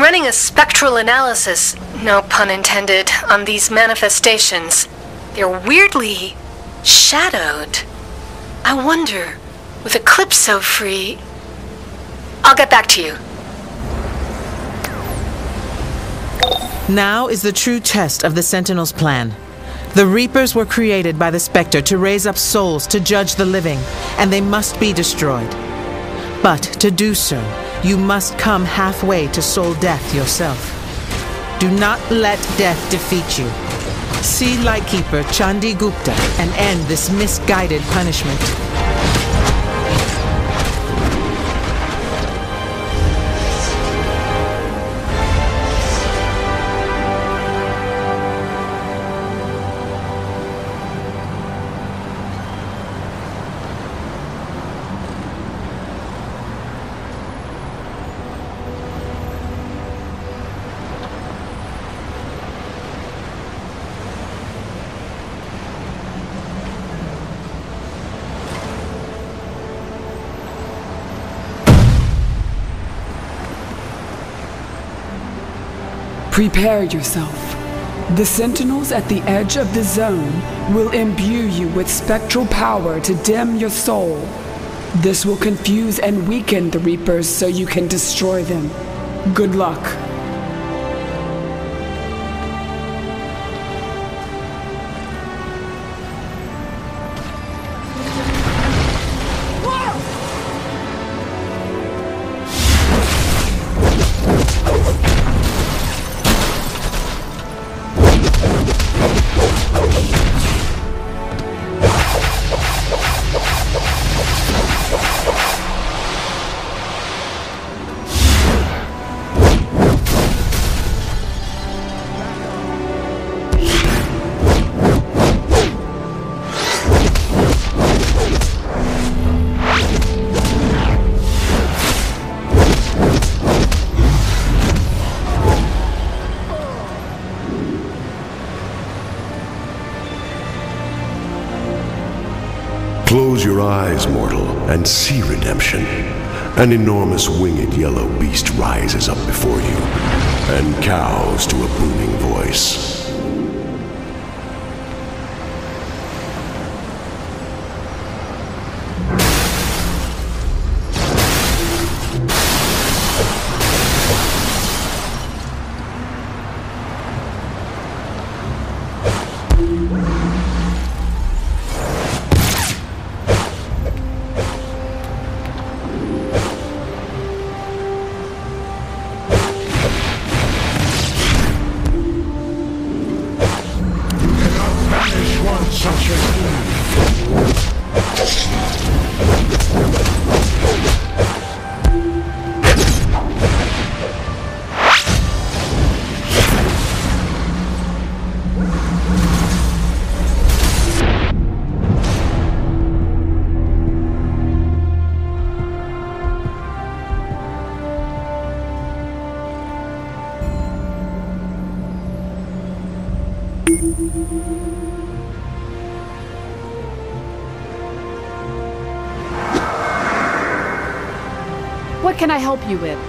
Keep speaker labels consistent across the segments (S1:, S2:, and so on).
S1: running a spectral analysis, no pun intended, on these manifestations. They're weirdly shadowed. I wonder, with Eclipse so free... I'll get back to you.
S2: Now is the true test of the Sentinel's plan. The Reapers were created by the Spectre to raise up souls to judge the living, and they must be destroyed. But to do so, you must come halfway to soul death yourself. Do not let death defeat you. See Lightkeeper Chandi Gupta and end this misguided punishment.
S3: Prepare yourself. The Sentinels at the edge of the zone will imbue you with spectral power to dim your soul. This will confuse and weaken the Reapers so you can destroy them. Good luck.
S4: Close your eyes, mortal, and see redemption. An enormous winged yellow beast rises up before you, and cows to a booming voice.
S5: What can I help you with?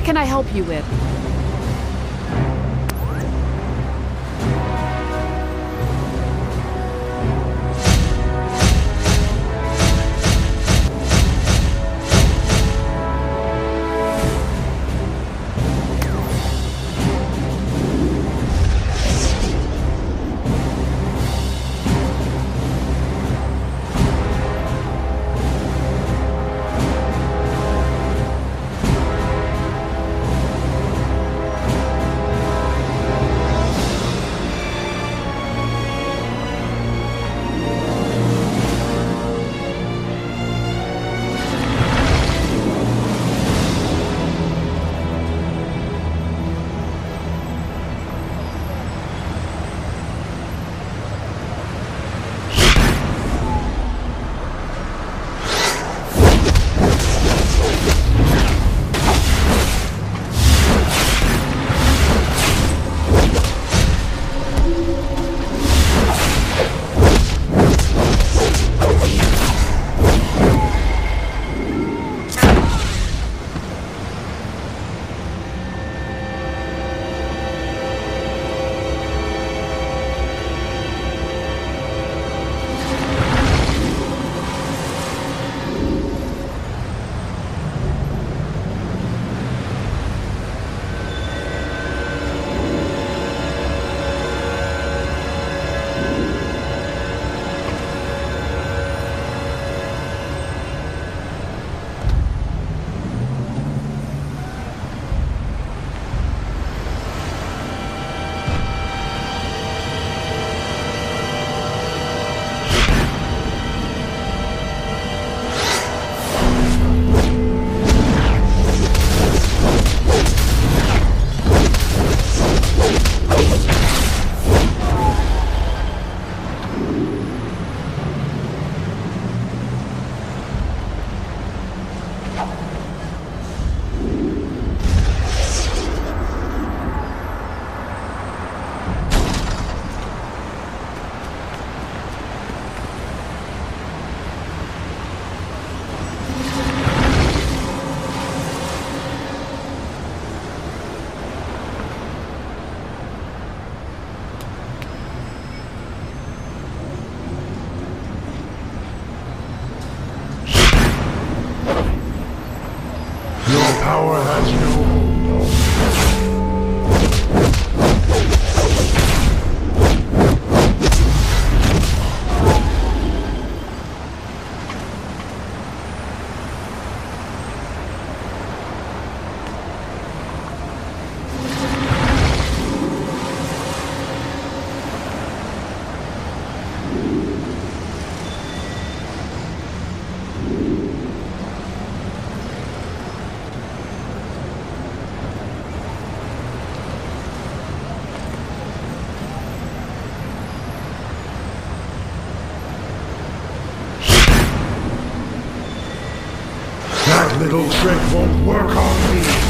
S5: can I help you with?
S4: Power has no hold. That little trick won't work on me.